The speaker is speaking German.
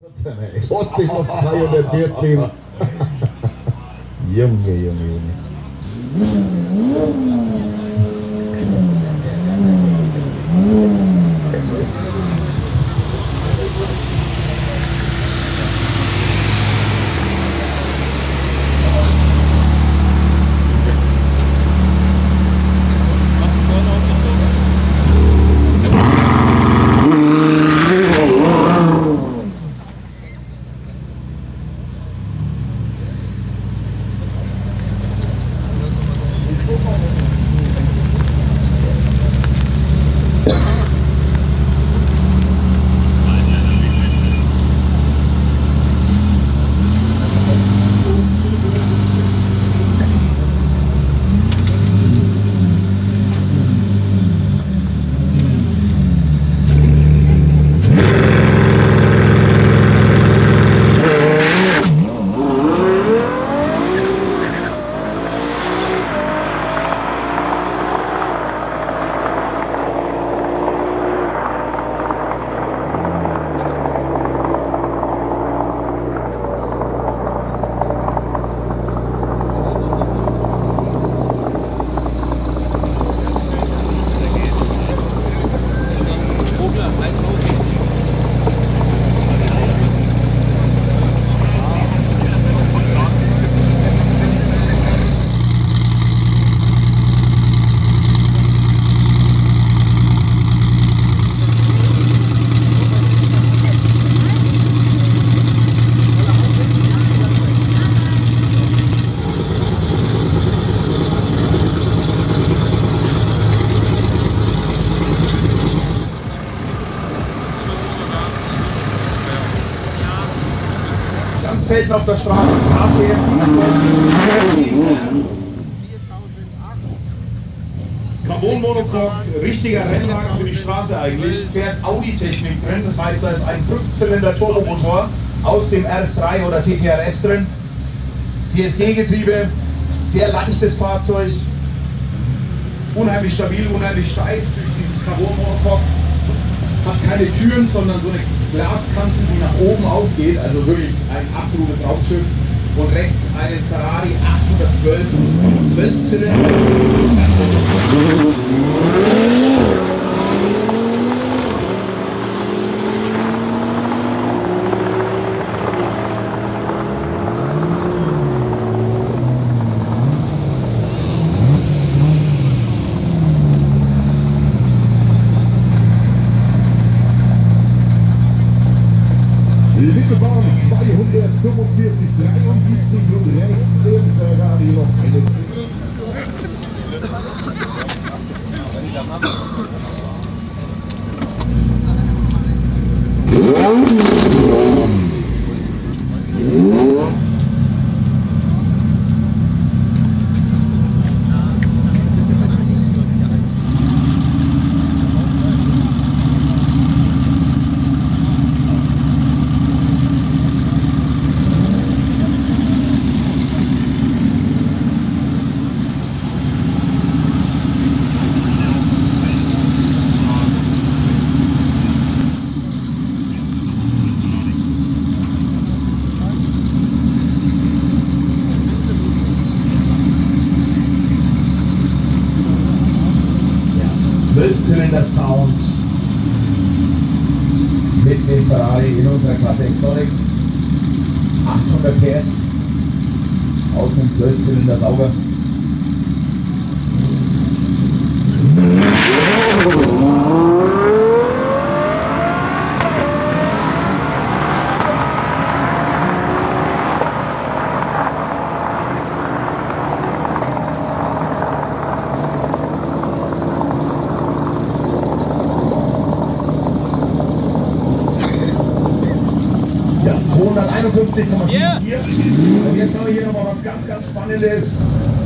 Trotzdem noch 314. Junge, Junge. Selten auf der Straße, KTM X-BOW GT-XR. Carbon-Monocoque, richtiger Rennwagen für die Straße eigentlich, fährt Audi-Technik drin, das heißt, da ist ein 5-Zylinder-Turbomotor aus dem RS3 oder TTRS drin, TSD-Getriebe, sehr leichtes Fahrzeug, unheimlich stabil, unheimlich steif durch dieses Carbon-Monocoque, hat keine Türen, sondern so eine Glaskanzel, die nach oben aufgeht, also wirklich ein absolutes Raumschiff. Und rechts einen Ferrari 812, 12 Zylinder. Linke Bahn 245, 73 und rechts im Ferrari noch eine Zylinder-Sound mit dem Ferrari in unserer Klasse X-Onyx, 800 PS aus dem 12-Zylinder-Sauger. Ja, 251,74. Und jetzt haben wir hier nochmal was ganz, ganz Spannendes.